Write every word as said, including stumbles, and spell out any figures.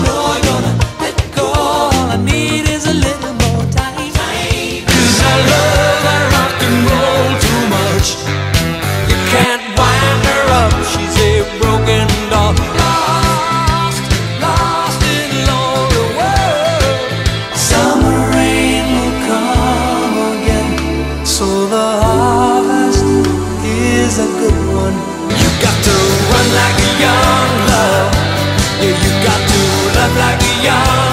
boy, gonna let go. All I need is a little more time. Cause I love that rock and roll too much. You can't wind her up, she's a broken doll. Lost, lost in a lonely world. Summer rain will come again, so the harvest is a good one. You got to run like a young love. Yeah, you got to love like a young